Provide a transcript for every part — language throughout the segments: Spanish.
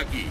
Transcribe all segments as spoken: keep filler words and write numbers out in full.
aquí.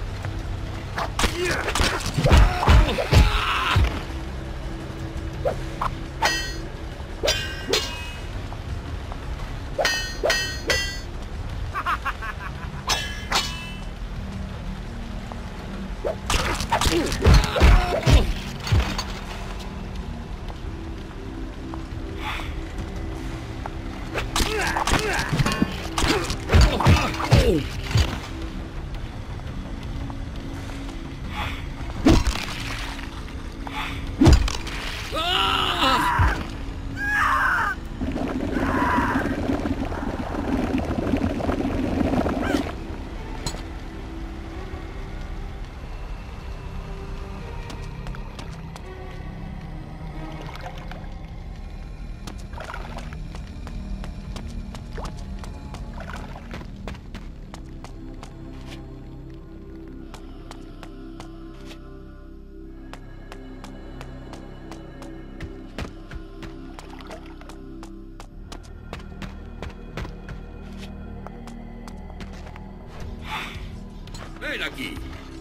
Ven aquí.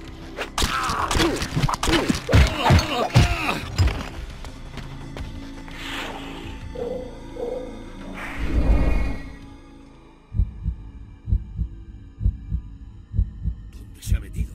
¿Dónde se ha metido?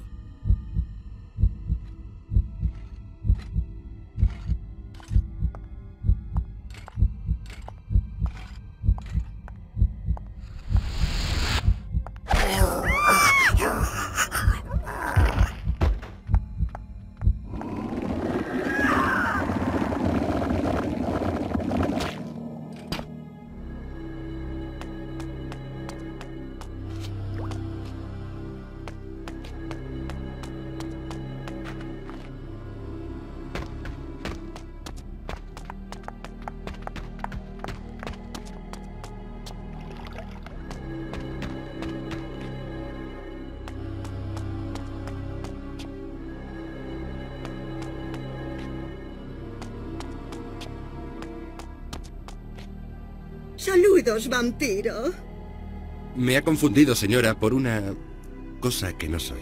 Saludos, vampiro. Me ha confundido, señora, por una cosa que no soy.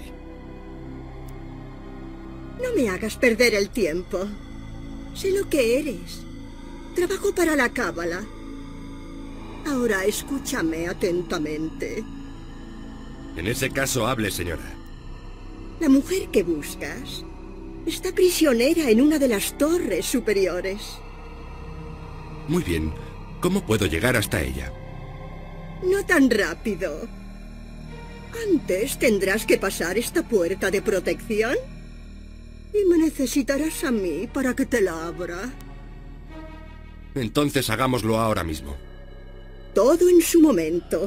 No me hagas perder el tiempo. Sé lo que eres. Trabajo para la cábala. Ahora escúchame atentamente. En ese caso, hable, señora. La mujer que buscas está prisionera en una de las torres superiores. Muy bien. ¿Cómo puedo llegar hasta ella? No tan rápido. Antes tendrás que pasar esta puerta de protección y me necesitarás a mí para que te la abra. Entonces hagámoslo ahora mismo. Todo en su momento.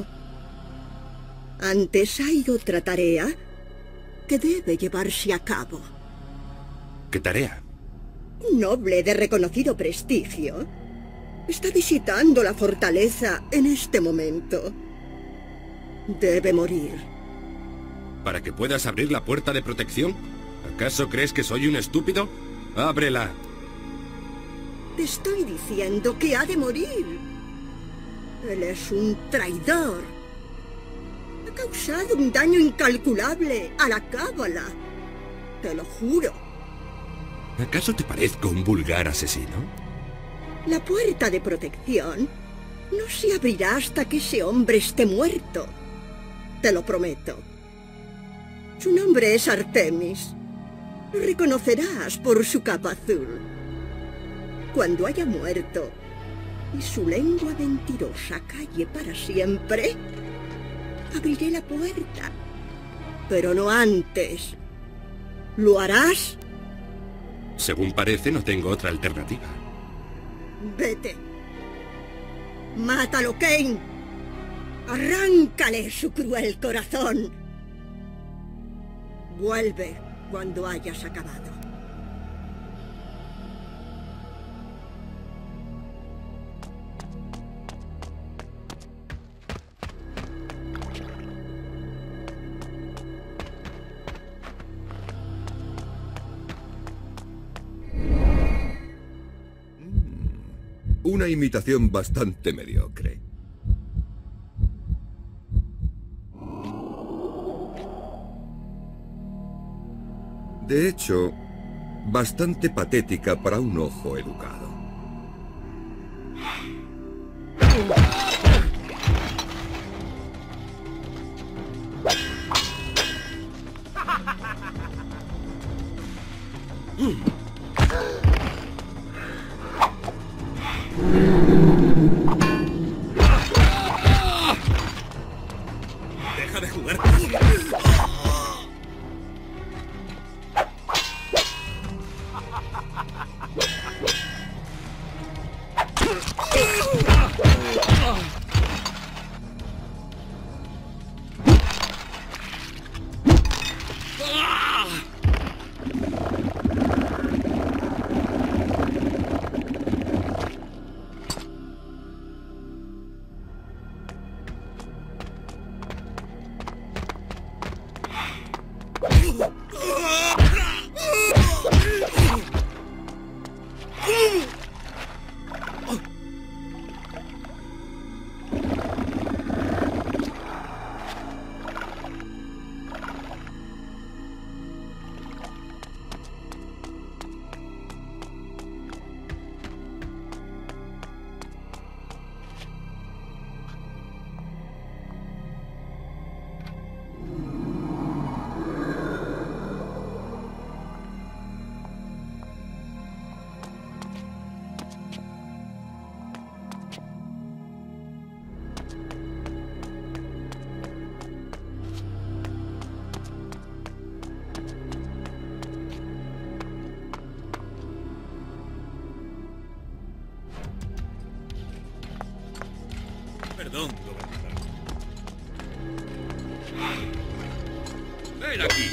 Antes hay otra tarea que debe llevarse a cabo. ¿Qué tarea? Un noble de reconocido prestigio está visitando la fortaleza en este momento. Debe morir. ¿Para que puedas abrir la puerta de protección? ¿Acaso crees que soy un estúpido? ¡Ábrela! Te estoy diciendo que ha de morir. Él es un traidor. Ha causado un daño incalculable a la cábala. Te lo juro. ¿Acaso te parezco un vulgar asesino? La puerta de protección no se abrirá hasta que ese hombre esté muerto. Te lo prometo. Su nombre es Artemis. Lo reconocerás por su capa azul. Cuando haya muerto y su lengua mentirosa calle para siempre, abriré la puerta. Pero no antes. ¿Lo harás? Según parece, no tengo otra alternativa. Vete. Mátalo, Kane. Arráncale su cruel corazón. Vuelve cuando hayas acabado. Una imitación bastante mediocre. De hecho, bastante patética para un ojo educado. ¡Deja de jugar! Perdón, gobernador. ¡Ven aquí!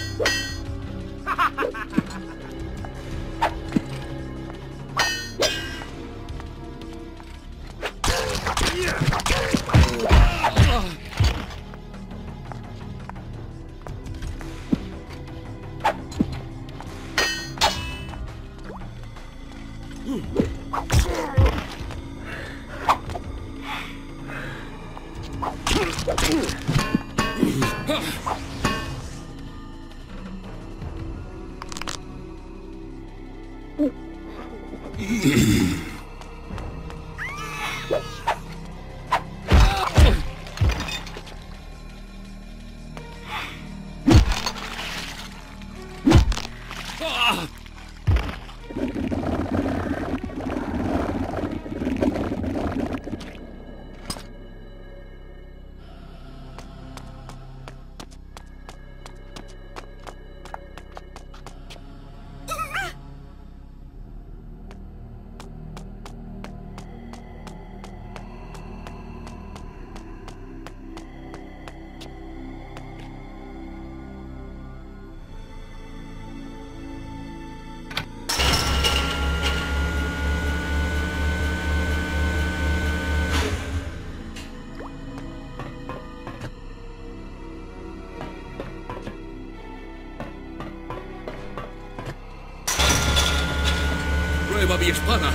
¡Prueba mi espada!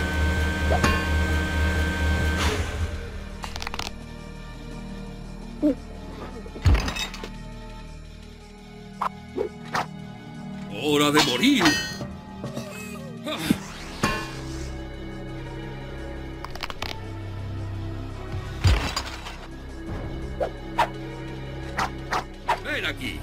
¡Hora de morir! ¡Ven aquí!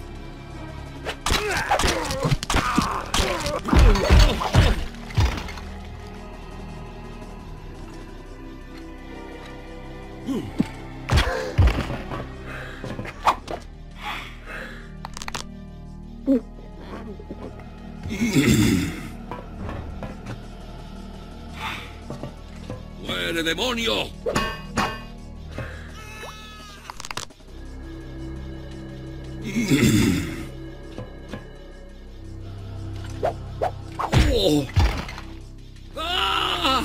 ¡Muere, demonio! ¡Oh! ¡Ah!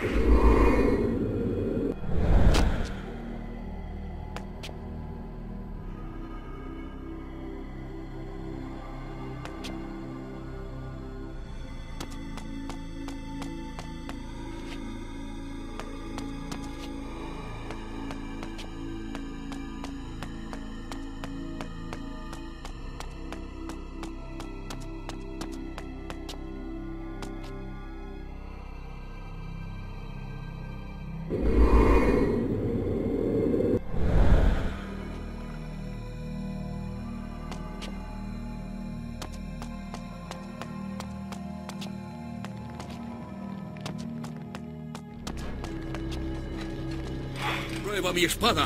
¡Prueba mi espada!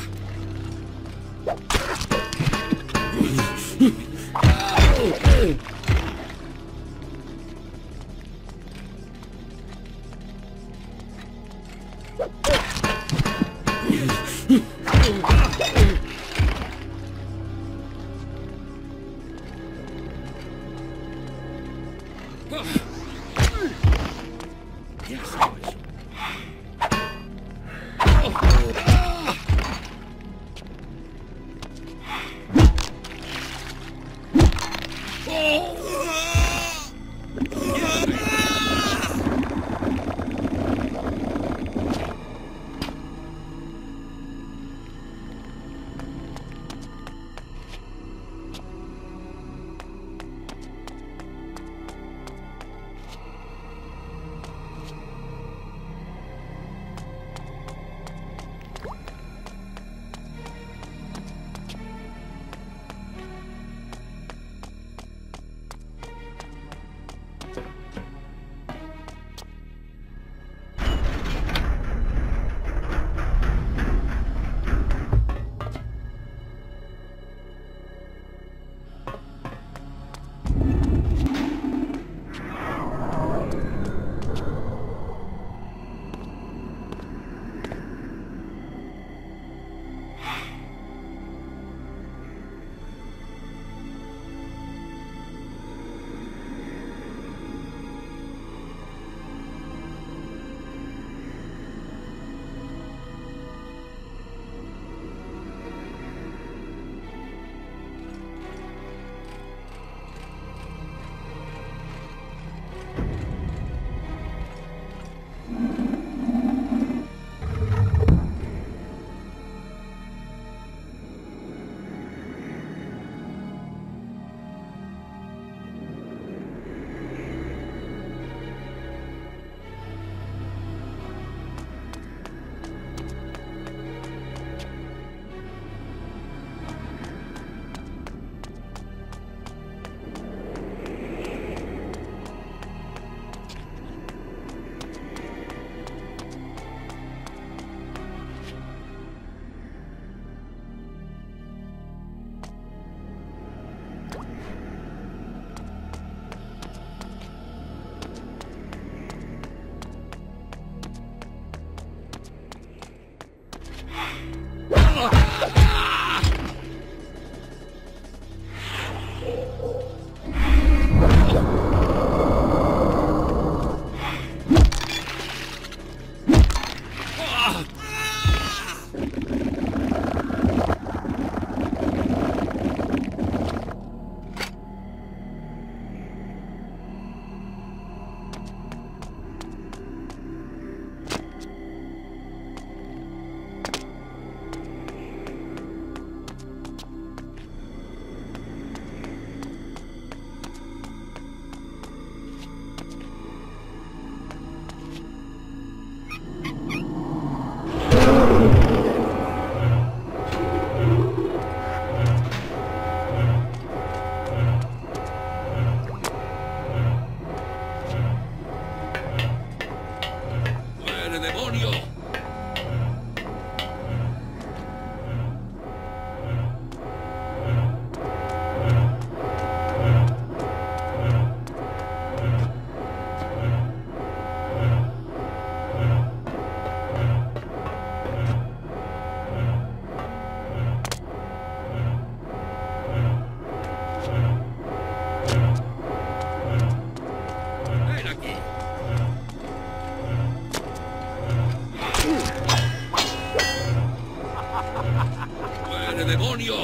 ¡Muere, demonio!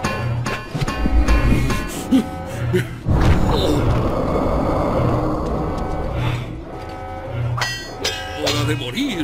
¡Hora de morir!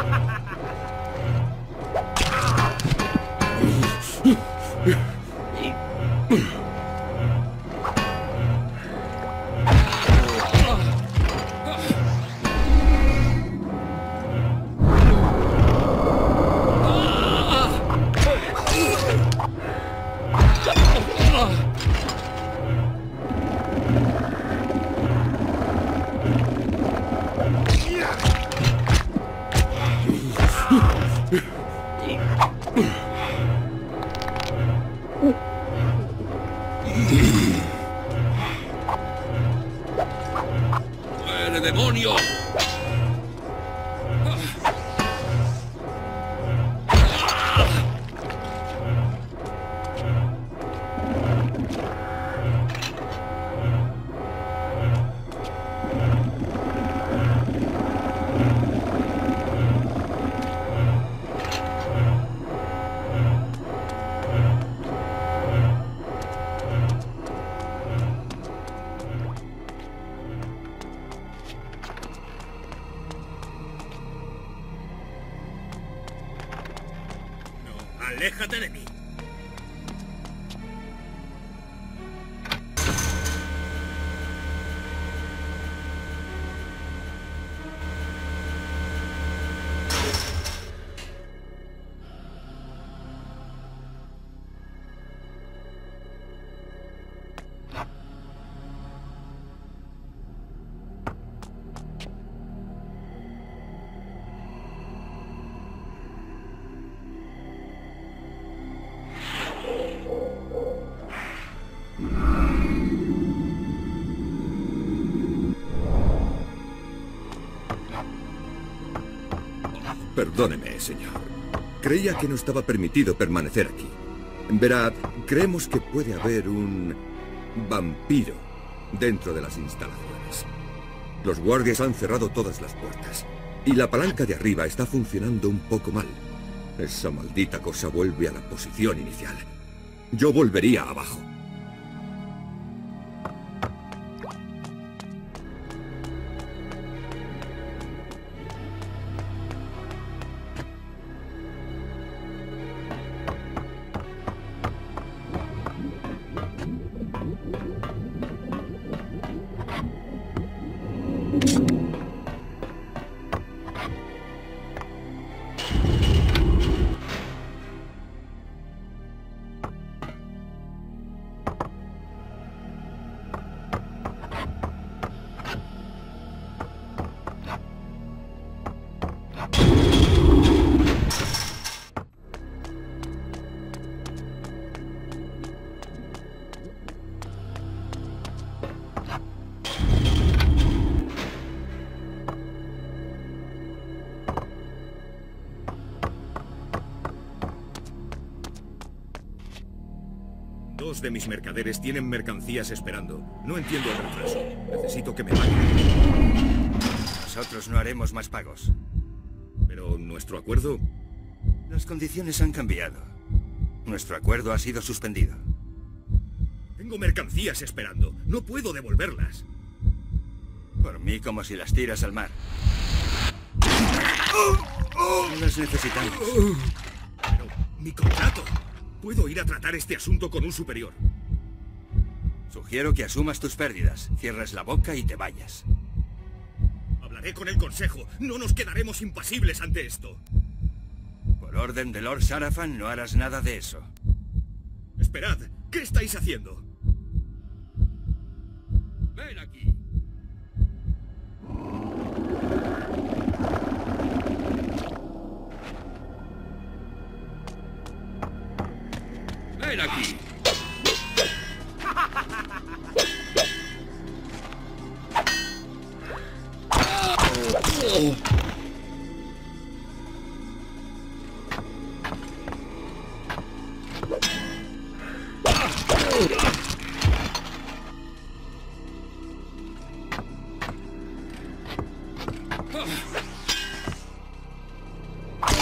¡Muere, demonio! ¡Aléjate de mí! Perdóneme, señor. Creía que no estaba permitido permanecer aquí. Verá, creemos que puede haber un vampiro dentro de las instalaciones. Los guardias han cerrado todas las puertas y la palanca de arriba está funcionando un poco mal. Esa maldita cosa vuelve a la posición inicial. Yo volvería abajo. Dos de mis mercaderes tienen mercancías esperando. No entiendo el retraso. Necesito que me paguen. Nosotros no haremos más pagos. Pero nuestro acuerdo... Las condiciones han cambiado. Nuestro acuerdo ha sido suspendido. Tengo mercancías esperando. No puedo devolverlas. Por mí, como si las tiras al mar. No las necesitamos. Pero mi contrato... Puedo ir a tratar este asunto con un superior. Sugiero que asumas tus pérdidas, cierres la boca y te vayas. Hablaré con el consejo. No nos quedaremos impasibles ante esto. Por orden de Lord Sarafan, no harás nada de eso. Esperad. ¿Qué estáis haciendo? Ven aquí. Ven aquí.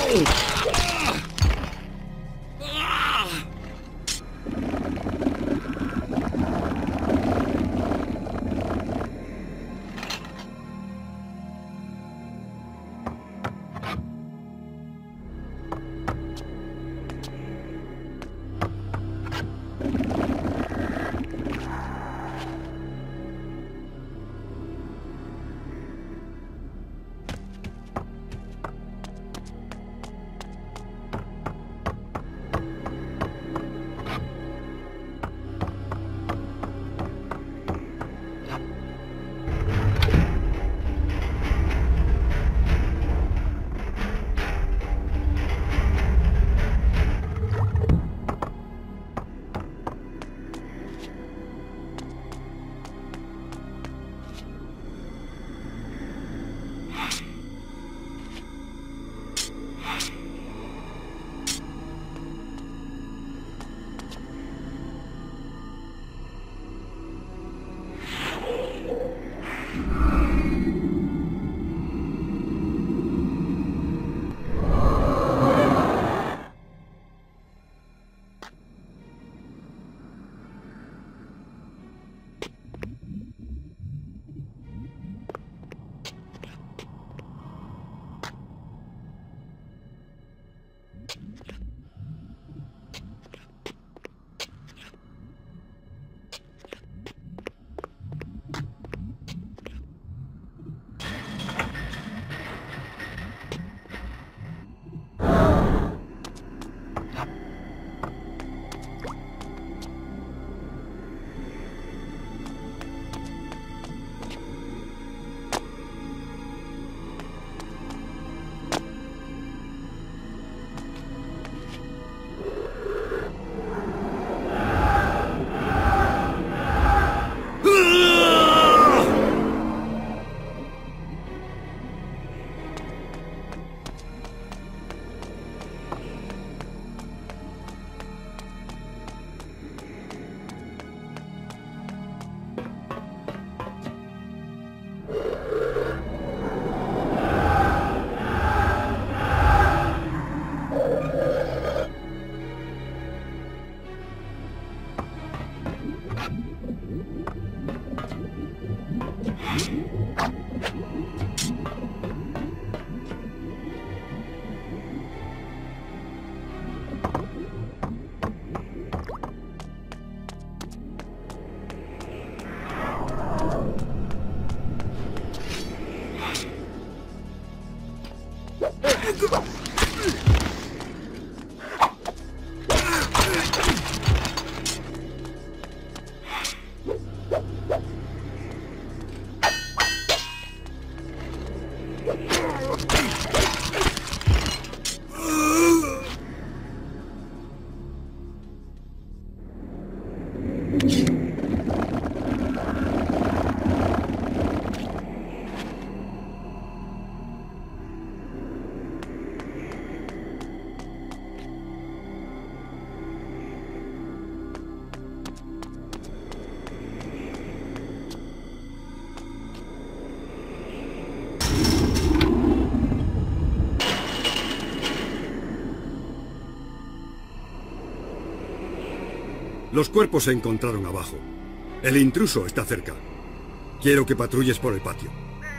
Los cuerpos se encontraron abajo. El intruso está cerca. Quiero que patrulles por el patio.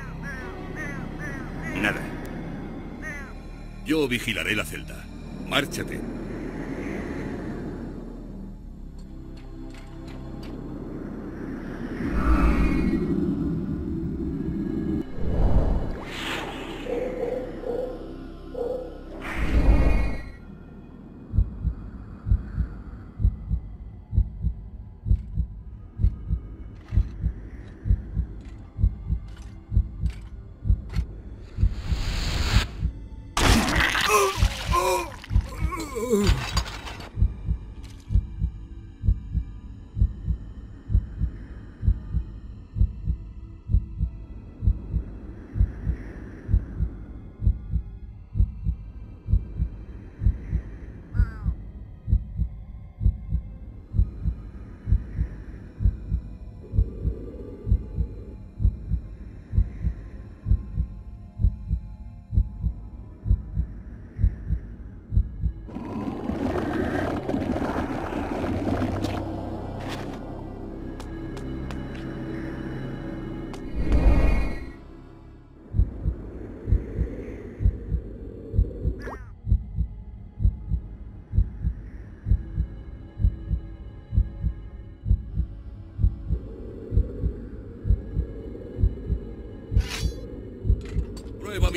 Nada. Yo vigilaré la celda. Márchate.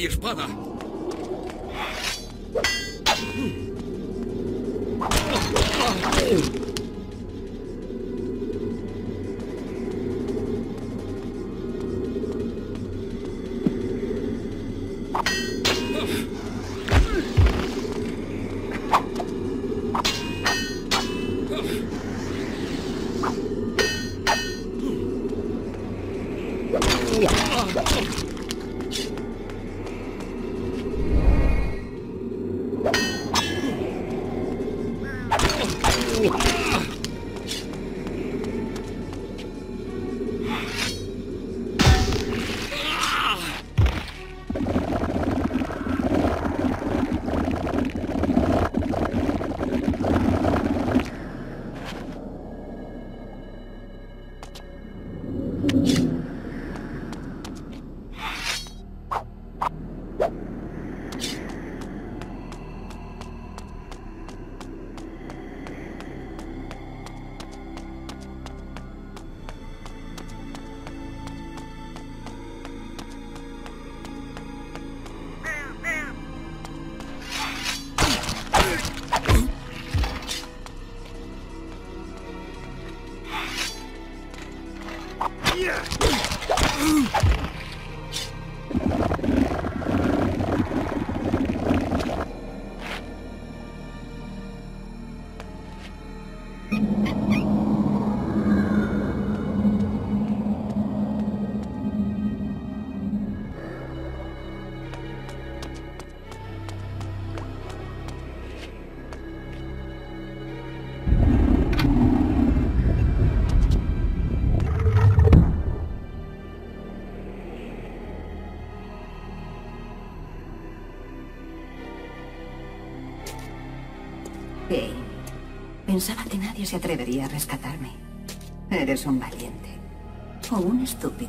mi espada! Hey, pensaba que nadie se atrevería a rescatarme. Eres un valiente. O un estúpido.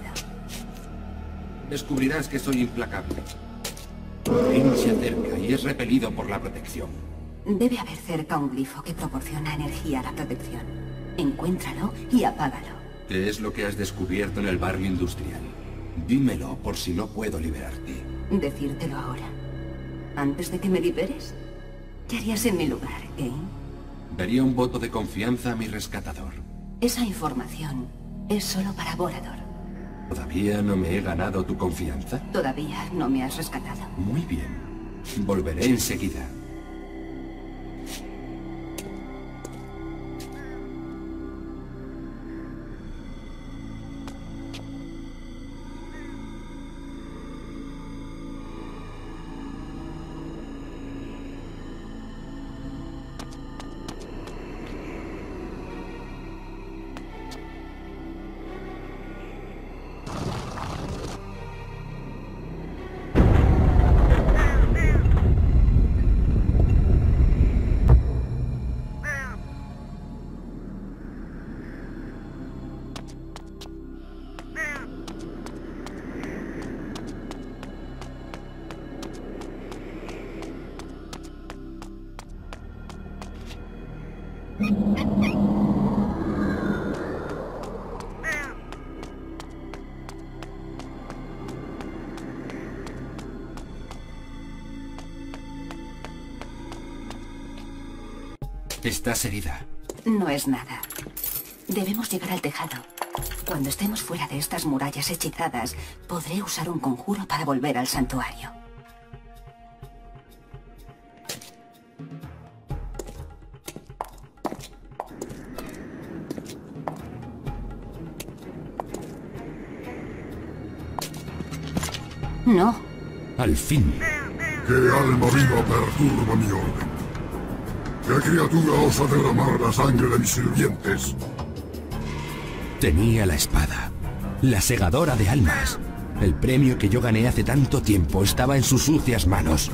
Descubrirás que soy implacable. Cain se acerca y es repelido por la protección. Debe haber cerca un glifo que proporciona energía a la protección. Encuéntralo y apágalo. ¿Qué es lo que has descubierto en el barrio industrial? Dímelo por si no puedo liberarte. Decírtelo ahora. ¿Antes de que me liberes? ¿Qué harías en mi lugar, Cain? Daría un voto de confianza a mi rescatador. Esa información es solo para Vorador. ¿Todavía no me he ganado tu confianza? Todavía no me has rescatado. Muy bien. Volveré enseguida. Estás herida. No es nada. Debemos llegar al tejado. Cuando estemos fuera de estas murallas hechizadas, podré usar un conjuro para volver al santuario. No. Al fin. ¿Qué alma viva perturba mi orden? ¿Qué criatura osa derramar la sangre de mis sirvientes? Tenía la espada, la segadora de almas. El premio que yo gané hace tanto tiempo estaba en sus sucias manos.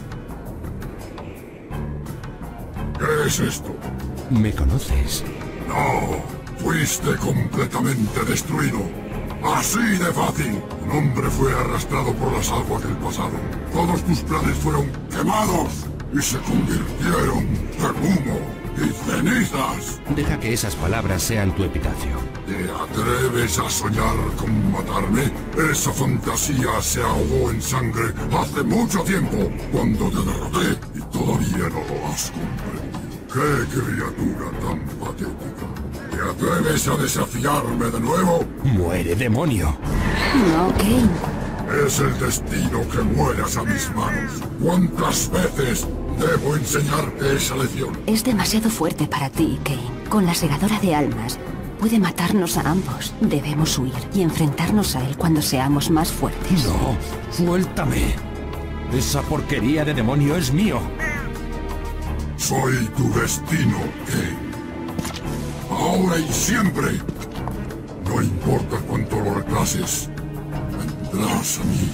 ¿Qué es esto? ¿Me conoces? No, fuiste completamente destruido. Así de fácil. Un hombre fue arrastrado por las aguas del pasado. Todos tus planes fueron quemados y se convirtieron en humo. y cenizas. Deja que esas palabras sean tu epitafio. ¿Te atreves a soñar con matarme? Esa fantasía se ahogó en sangre hace mucho tiempo, cuando te derroté, y todavía no lo has comprendido. ¡Qué criatura tan patética! ¿Te atreves a desafiarme de nuevo? ¡Muere, demonio! No, Kane. Es el destino que mueras a mis manos. ¿Cuántas veces debo enseñarte esa lección? Es demasiado fuerte para ti, Kane. Con la segadora de almas, puede matarnos a ambos. Debemos huir y enfrentarnos a él cuando seamos más fuertes. No, suéltame. Esa porquería de demonio es mío. Soy tu destino, Kane. Ahora y siempre. No importa cuánto lo retrases, vendrás a mí.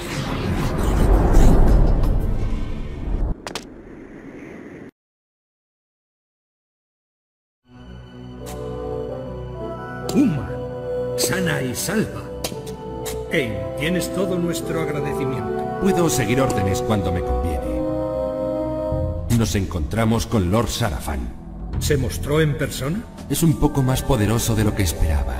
Uma, sana y salva. Kane, tienes todo nuestro agradecimiento. Puedo seguir órdenes cuando me conviene. Nos encontramos con Lord Sarafan. ¿Se mostró en persona? Es un poco más poderoso de lo que esperaba.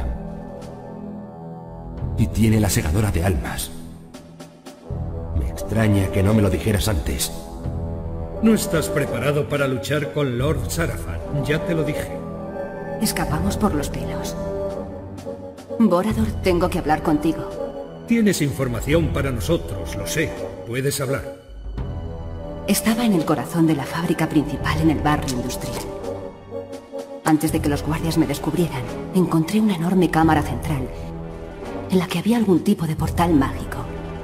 Y tiene la segadora de almas. Me extraña que no me lo dijeras antes. No estás preparado para luchar con Lord Sarafan, ya te lo dije. Escapamos por los pelos. Borador, tengo que hablar contigo. Tienes información para nosotros, lo sé. Puedes hablar. Estaba en el corazón de la fábrica principal en el barrio industrial. Antes de que los guardias me descubrieran, encontré una enorme cámara central en la que había algún tipo de portal mágico.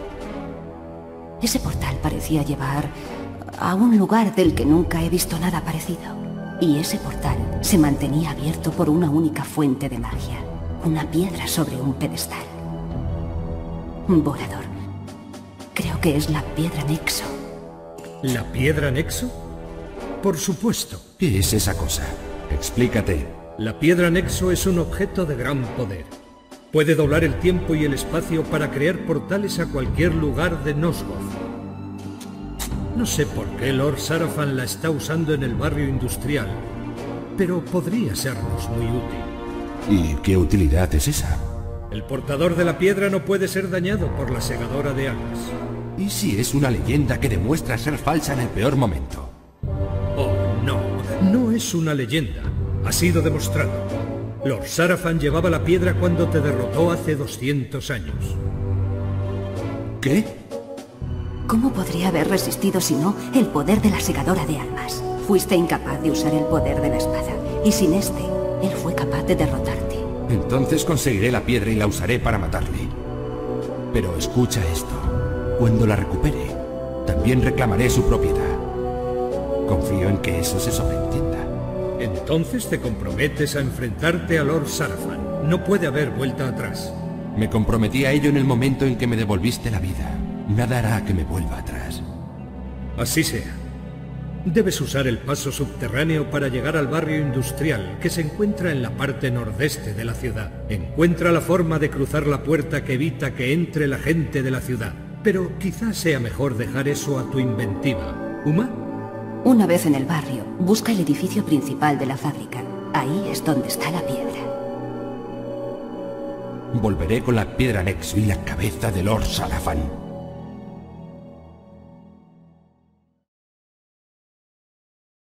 Ese portal parecía llevar a un lugar del que nunca he visto nada parecido. Y ese portal se mantenía abierto por una única fuente de magia, una piedra sobre un pedestal. Borador, creo que es la piedra Nexo. ¿La piedra Nexo? Por supuesto. ¿Qué es esa cosa? Explícate. La piedra Nexo es un objeto de gran poder. Puede doblar el tiempo y el espacio para crear portales a cualquier lugar de Nosgoth. No sé por qué Lord Sarafan la está usando en el barrio industrial, pero podría sernos muy útil. ¿Y qué utilidad es esa? El portador de la piedra no puede ser dañado por la segadora de almas. ¿Y si es una leyenda que demuestra ser falsa en el peor momento? Oh, no. No es una leyenda. Ha sido demostrado. Lord Sarafan llevaba la piedra cuando te derrotó hace doscientos años. ¿Qué? ¿Cómo podría haber resistido si no el poder de la segadora de almas? Fuiste incapaz de usar el poder de la espada, y sin este, él fue capaz de derrotarte. Entonces conseguiré la piedra y la usaré para matarle. Pero escucha esto. Cuando la recupere, también reclamaré su propiedad. Confío en que eso se sobreentienda. Entonces te comprometes a enfrentarte a Lord Sarafan. No puede haber vuelta atrás. Me comprometí a ello en el momento en que me devolviste la vida. Nada hará que me vuelva atrás. Así sea. Debes usar el paso subterráneo para llegar al barrio industrial, que se encuentra en la parte nordeste de la ciudad. Encuentra la forma de cruzar la puerta que evita que entre la gente de la ciudad. Pero quizás sea mejor dejar eso a tu inventiva. ¿Uma? Una vez en el barrio, busca el edificio principal de la fábrica. Ahí es donde está la piedra. Volveré con la piedra Nexo y la cabeza de Lord Sarafan.